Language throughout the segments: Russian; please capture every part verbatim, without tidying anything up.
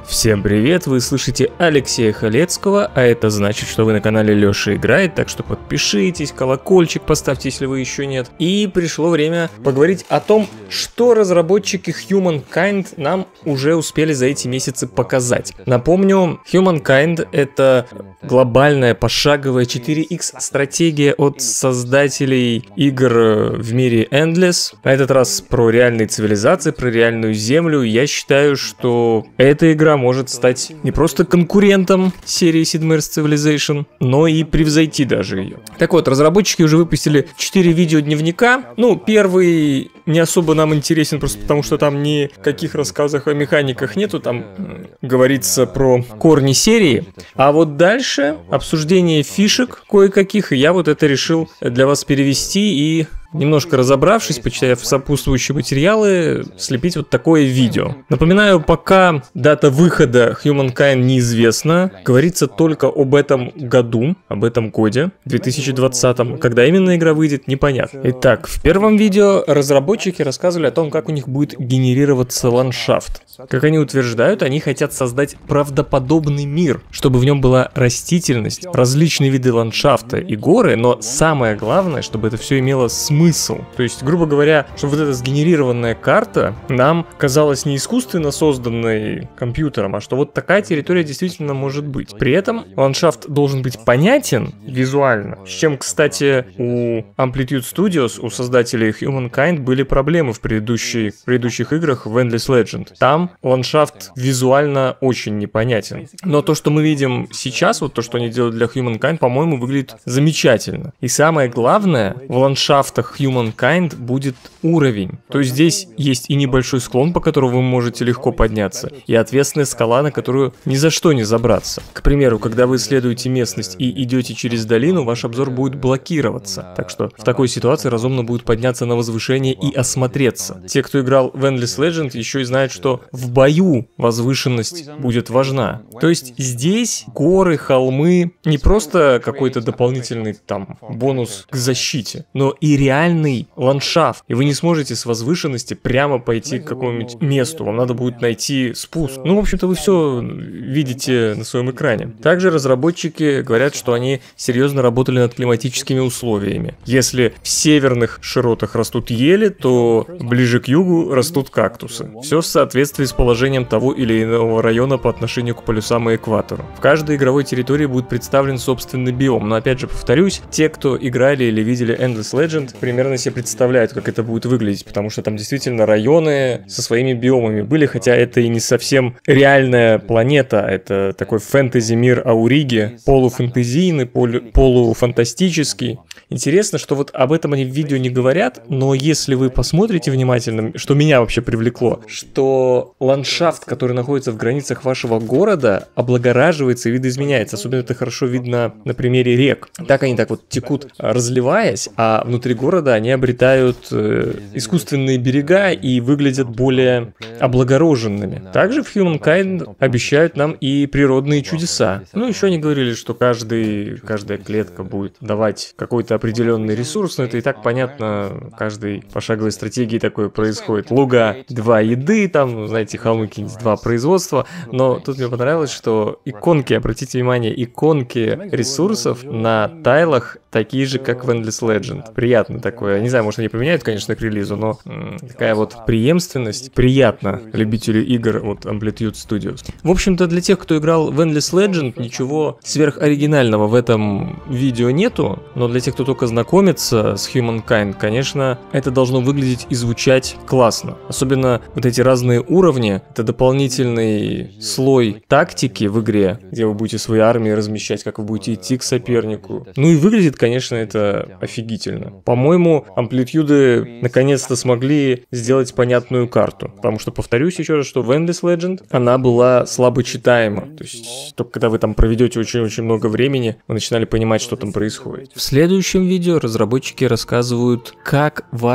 Всем привет, вы слышите Алексея Халецкого, а это значит, что вы на канале Лёша Играет, так что подпишитесь, колокольчик поставьте, если вы еще нет. И пришло время поговорить о том, что разработчики Humankind нам уже успели за эти месяцы показать. Напомню, Humankind — это глобальная пошаговая четыре икс стратегия от создателей игр в мире Endless. На этот раз про реальные цивилизации, про реальную землю. Я считаю, что эта игра может стать не просто конкурентом серии Sid Meier's Civilization, но и превзойти даже ее. Так вот, разработчики уже выпустили четыре видеодневника. Ну, первый не особо нам интересен, просто потому что там никаких рассказов о механиках нету, там э, говорится про корни серии. А вот дальше обсуждение фишек кое-каких, и я вот это решил для вас перевести и, немножко разобравшись, почитав сопутствующие материалы, слепить вот такое видео. Напоминаю, пока дата выхода Humankind неизвестна, говорится только об этом году, об этом годе, две тысячи двадцатом. Когда именно игра выйдет, непонятно. Итак, в первом видео разработчики рассказывали о том, как у них будет генерироваться ландшафт. Как они утверждают, они хотят создать правдоподобный мир, чтобы в нем была растительность, различные виды ландшафта и горы, но самое главное, чтобы это все имело смысл. Смысл. То есть, грубо говоря, чтобы вот эта сгенерированная карта нам казалась не искусственно созданной компьютером, а что вот такая территория действительно может быть. При этом ландшафт должен быть понятен визуально, с чем, кстати, у Amplitude Studios, у создателей Humankind, были проблемы в предыдущей, в предыдущих играх в Endless Legend. Там ландшафт визуально очень непонятен. Но то, что мы видим сейчас, вот то, что они делают для Humankind, по-моему, выглядит замечательно. И самое главное, в ландшафтах Humankind будет уровень. То есть здесь есть и небольшой склон, по которому вы можете легко подняться, и отвесная скала, на которую ни за что не забраться. К примеру, когда вы исследуете местность и идете через долину, ваш обзор будет блокироваться. Так что в такой ситуации разумно будет подняться на возвышение и осмотреться. Те, кто играл в Endless Legend, еще и знают, что в бою возвышенность будет важна. То есть здесь горы, холмы не просто какой-то дополнительный там бонус к защите, но и реально реальный ландшафт, и вы не сможете с возвышенности прямо пойти к какому-нибудь месту, вам надо будет найти спуск. Ну, в общем-то, вы все видите на своем экране. Также разработчики говорят, что они серьезно работали над климатическими условиями. Если в северных широтах растут ели, то ближе к югу растут кактусы. Все в соответствии с положением того или иного района по отношению к полюсам и экватору. В каждой игровой территории будет представлен собственный биом, но опять же повторюсь, те, кто играли или видели Endless Legend, примерно себе представляют, как это будет выглядеть, потому что там действительно районы со своими биомами были, хотя это и не совсем реальная планета, это такой фэнтези-мир Ауриги, полуфэнтезийный, полу полуфантастический. Интересно, что вот об этом они в видео не говорят, но если вы посмотрите внимательно, что меня вообще привлекло, что ландшафт, который находится в границах вашего города, облагораживается и видоизменяется. Особенно это хорошо видно на примере рек. Так они так вот текут, разливаясь, а внутри города они обретают э, искусственные берега и выглядят более облагороженными. Также в Humankind обещают нам и природные чудеса. Ну, еще они говорили, что каждый, каждая клетка будет давать какой-то определенный ресурс, но это и так понятно, в каждой пошаговой стратегии такое происходит. Луга — два еды, там, знаете, холмы какие-нибудь — два производства, но тут мне понравилось, что иконки, обратите внимание, иконки ресурсов на тайлах такие же, как в Endless Legend. Приятно такое. Не знаю, может, они поменяют, конечно, к релизу, но м, такая вот преемственность приятна любителю игр от Amplitude Studios. В общем-то, для тех, кто играл в Endless Legend, ничего сверхоригинального в этом видео нету, но для тех, кто только знакомится с Humankind, конечно, это должно выглядеть и звучать классно. Особенно вот эти разные уровни, это дополнительный слой тактики в игре, где вы будете свои армии размещать, как вы будете идти к сопернику. Ну и выглядит, конечно, это офигительно. По-моему, Amplitude наконец-то смогли сделать понятную карту. Потому что, повторюсь еще раз, что в Endless Legend она была слабо читаема. То есть, только когда вы там проведете очень-очень много времени, вы начинали понимать, что там происходит. В следующем видео разработчики рассказывают, как ваш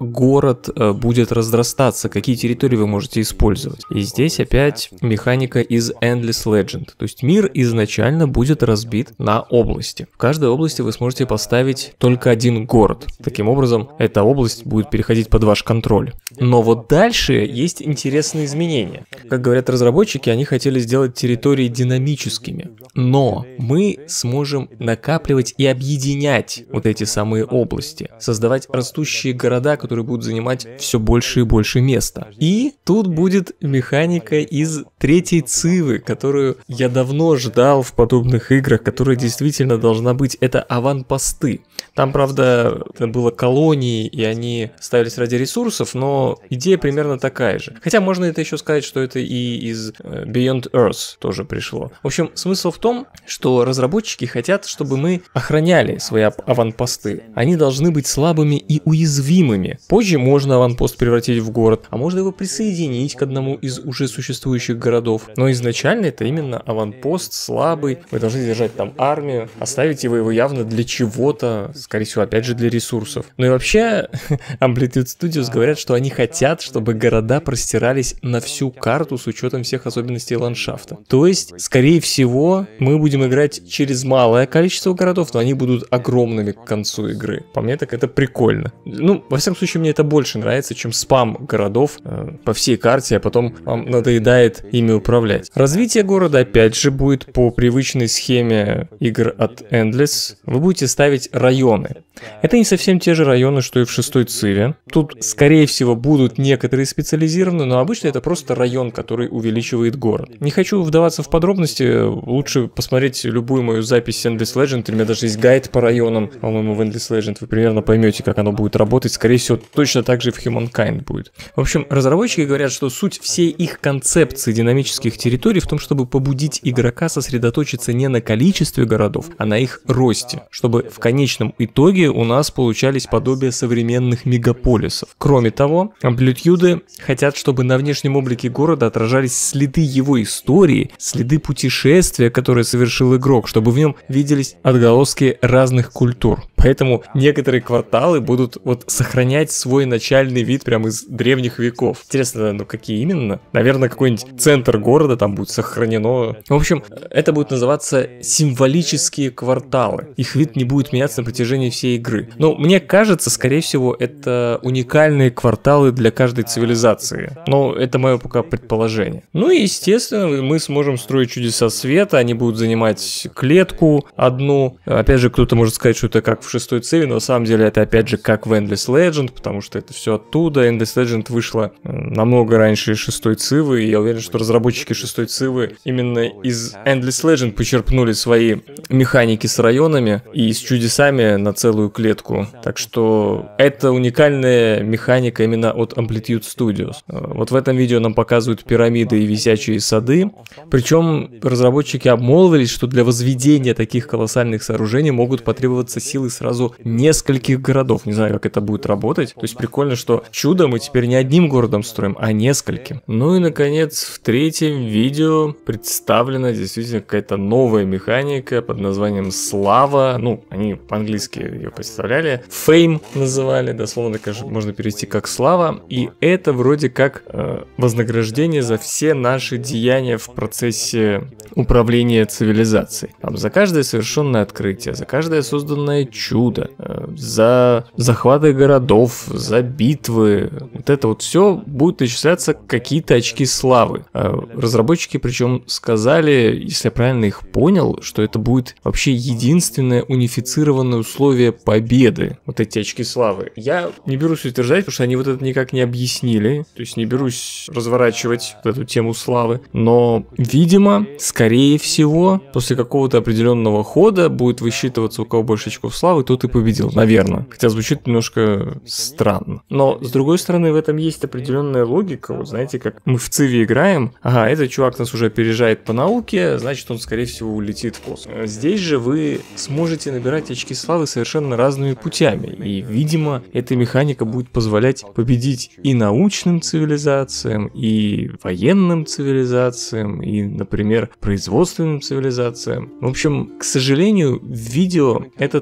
город будет разрастаться, какие территории вы можете использовать. И здесь опять механика из Endless Legend. То есть мир изначально будет разбит на области. В каждой области вы сможете поставить только один город. Таким образом, эта область будет переходить под ваш контроль. Но вот дальше есть интересные изменения. Как говорят разработчики, они хотели сделать территории динамическими. Но мы сможем накапливать и объединять вот эти самые области. Создавать растущие города, которые будут занимать все больше и больше места. И тут будет механика из третьей цивы, которую я давно ждал в подобных играх, которая действительно должна быть. Это аванпосты. Там, правда, было колонии, и они ставились ради ресурсов, но идея примерно такая же. Хотя можно это еще сказать, что это и из Beyond Earth тоже пришло. В общем, смысл в том, что разработчики хотят, чтобы мы охраняли свои аванпосты. Они должны быть слабыми и уязвимыми. Позже можно аванпост превратить в город, а можно его присоединить к одному из уже существующих городов. Но изначально это именно аванпост слабый. Вы должны держать там армию, оставите вы его явно для чего-то, скорее всего, опять же, для ресурсов. Ну и вообще, Amplitude Studios говорят, что они хотят, чтобы города простирались на всю карту с учетом всех особенностей ландшафта. То есть, скорее всего, мы будем играть через малое количество городов, но они будут огромными к концу игры. По мне, так это прикольно. Ну, во всяком случае, мне это больше нравится, чем спам городов э, по всей карте, а потом вам надоедает ими управлять. Развитие города, опять же, будет по привычной схеме игр от Endless. Вы будете ставить районы. Это не совсем те же районы, что и в шестой циве. Тут, скорее всего, будут некоторые специализированные, но обычно это просто район, который увеличивает город. Не хочу вдаваться в подробности, лучше посмотреть любую мою запись Endless Legend, у меня даже есть гайд по районам, по-моему, в Endless Legend, вы примерно поймете, как оно будет работать. Скорее всего, точно так же и в Humankind будет. В общем, разработчики говорят, что суть всей их концепции динамических территорий в том, чтобы побудить игрока сосредоточиться не на количестве городов, а на их росте, чтобы в конечном итоге у нас получались подобия современных мегаполисов. Кроме того, Amplitude хотят, чтобы на внешнем облике города отражались следы его истории, следы путешествия, которое совершил игрок, чтобы в нем виделись отголоски разных культур. Поэтому некоторые кварталы будут вот сохранять свой начальный вид прямо из древних веков. Интересно, ну какие именно? Наверное, какой-нибудь центр города там будет сохранено. В общем, это будет называться символические кварталы. Их вид не будет меняться на протяжении всей игры. Но мне кажется, скорее всего, это уникальные кварталы для каждой цивилизации. Но это мое пока предположение. Ну и, естественно, мы сможем строить чудеса света. Они будут занимать клетку одну. Опять же, кто-то может сказать, что это как в шестой циве, но на самом деле это опять же как в Endless Legend, потому что это все оттуда. Endless Legend вышла намного раньше шестой цивы, и я уверен, что разработчики шестой цивы именно из Endless Legend почерпнули свои механики с районами и с чудесами на целую клетку. Так что это уникальная механика именно от Amplitude Studios. Вот в этом видео нам показывают пирамиды и висячие сады. Причем разработчики обмолвились, что для возведения таких колоссальных сооружений могут потребоваться силы сразу нескольких городов. Не знаю, как это будет работать. То есть прикольно, что чудо мы теперь не одним городом строим, а нескольким. Ну и, наконец, в третьем видео представлена действительно какая-то новая механика под названием Слава. Ну, они по-английски ее представляли. Fame называли, дословно, конечно, можно перевести как Слава. И это вроде как э, вознаграждение за все наши деяния в процессе управления цивилизацией. Там, за каждое совершенное открытие, за каждое созданное чудо, э, за захваты городов, за битвы. Вот это вот все будет начисляться какие-то очки славы. Э, разработчики причем сказали, если я правильно их понял, что это будет вообще единственное унифицированное условие победы. Вот эти очки славы. Я не берусь утверждать, потому что они вот это никак не объяснили. То есть не берусь разворачивать вот эту тему славы. Но, видимо, скорее всего, после какого-то определенного хода будет высчитываться, у кого больше очков славы, тот и победил. Наверное. Хотя звучит немножко странно. Но, с другой стороны, в этом есть определенная логика. Вот знаете, как мы в Циве играем. Ага, этот чувак нас уже опережает по науке, значит, он, скорее всего, улетит в космос. Здесь же вы сможете набирать очки славы совершенно разными путями. И, видимо, эта механика будет позволять победить и научным цивилизациям, и военным цивилизациям, и, например, производственным цивилизациям. В общем, к сожалению, в видео этот момент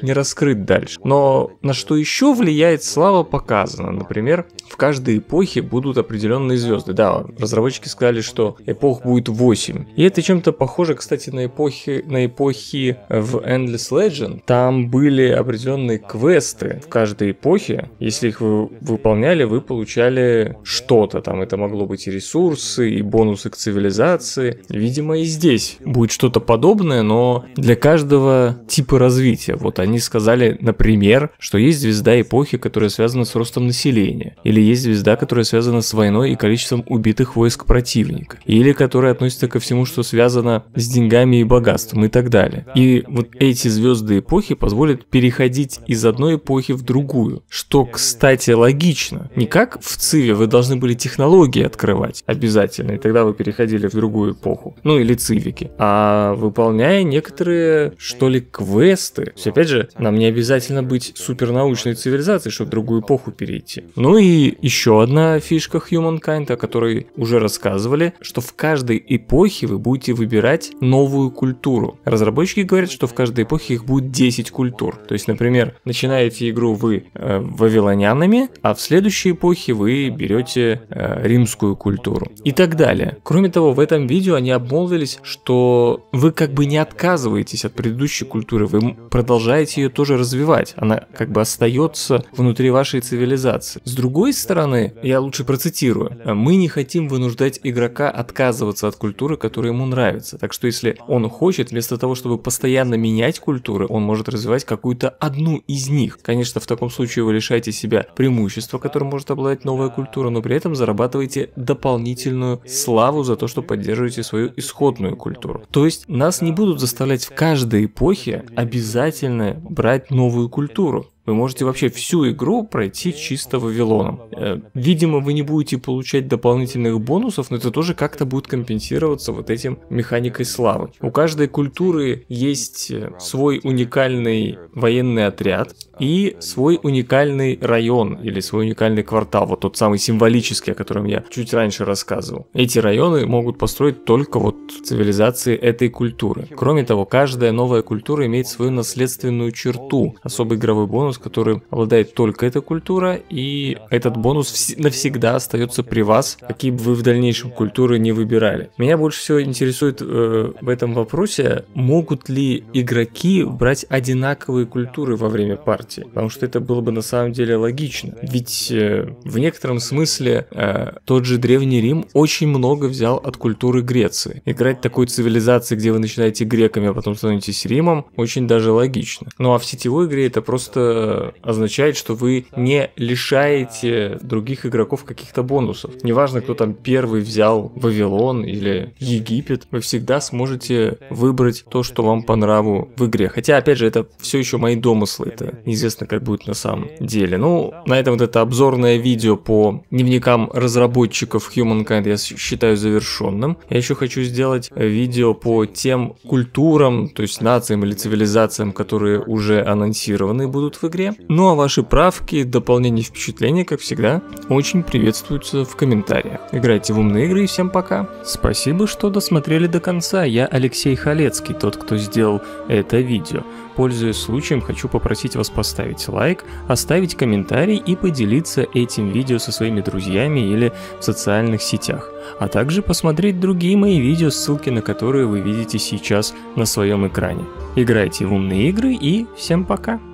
не раскрыт дальше. Но на что еще влияет слава показано. Например, в каждой эпохе будут определенные звезды. Да, разработчики сказали, что эпох будет восемь. И это чем-то похоже, кстати, на эпохи, на эпохи в Endless Legend. Там были определенные квесты в каждой эпохе. Если их вы выполняли, вы получали что-то. Там это могло быть и ресурсы, и бонусы к цивилизации. Видимо, и здесь будет что-то подобное, но для каждого типа развития. Вот они сказали, например, что есть звезда эпохи, которая связана с ростом населения. Или есть звезда, которая связана с войной и количеством убитых войск противника. Или которая относится ко всему, что связано с деньгами и богатством и так далее. И вот эти звезды эпохи позволят переходить из одной эпохи в другую. Что, кстати, логично. Не как в Циве вы должны были технологии открывать обязательно, и тогда вы переходили в другую эпоху. Ну или Цивики. А выполняя некоторые, что ли, квесты. То есть, опять же, нам не обязательно быть супернаучной цивилизацией, чтобы в другую эпоху перейти. Ну и еще одна фишка Humankind, о которой уже рассказывали, что в каждой эпохе вы будете выбирать новую культуру. Разработчики говорят, что в каждой эпохе их будет десять культур. То есть, например, начинаете игру вы э, вавилонянами, а в следующей эпохе вы берете э, римскую культуру. И так далее. Кроме того, в этом видео они обмолвились, что вы как бы не отказываетесь от предыдущей культуры, вы продолжаете ее тоже развивать. Она как бы остается внутри вашей цивилизации. С другой стороны, я лучше процитирую, мы не хотим вынуждать игрока отказываться от культуры, которая ему нравится. Так что если он хочет, вместо того, чтобы постоянно менять культуры, он может развивать какую-то одну из них. Конечно, в таком случае вы лишаете себя преимущества, которым может обладать новая культура, но при этом зарабатываете дополнительную славу за то, что поддерживаете свою исходную культуру. То есть нас не будут заставлять в каждой эпохе обязательно брать новую культуру. Вы можете вообще всю игру пройти чисто Вавилоном. Видимо, вы не будете получать дополнительных бонусов, но это тоже как-то будет компенсироваться вот этим механикой славы. У каждой культуры есть свой уникальный военный отряд и свой уникальный район или свой уникальный квартал, вот тот самый символический, о котором я чуть раньше рассказывал. Эти районы могут построить только вот цивилизации этой культуры. Кроме того, каждая новая культура имеет свою наследственную черту, особый игровой бонус, которым обладает только эта культура, и этот бонус навсегда остается при вас, какие бы вы в дальнейшем культуры не выбирали. Меня больше всего интересует э, в этом вопросе, могут ли игроки брать одинаковые культуры во время партии, потому что это было бы на самом деле логично. Ведь э, в некотором смысле э, тот же Древний Рим очень много взял от культуры Греции. Играть в такой цивилизации, где вы начинаете греками, а потом становитесь Римом, очень даже логично. Ну а в сетевой игре это просто означает, что вы не лишаете других игроков каких-то бонусов. Неважно, кто там первый взял Вавилон или Египет, вы всегда сможете выбрать то, что вам по нраву в игре. Хотя, опять же, это все еще мои домыслы, это неизвестно, как будет на самом деле. Ну, на этом вот это обзорное видео по дневникам разработчиков Humankind я считаю завершенным. Я еще хочу сделать видео по тем культурам, то есть нациям или цивилизациям, которые уже анонсированы будут в игре. Ну а ваши правки, дополнения, впечатления, как всегда, очень приветствуются в комментариях. Играйте в умные игры и всем пока. Спасибо, что досмотрели до конца. Я Алексей Халецкий, тот, кто сделал это видео. Пользуясь случаем, хочу попросить вас поставить лайк, оставить комментарий и поделиться этим видео со своими друзьями или в социальных сетях. А также посмотреть другие мои видео, ссылки на которые вы видите сейчас на своем экране. Играйте в умные игры и всем пока!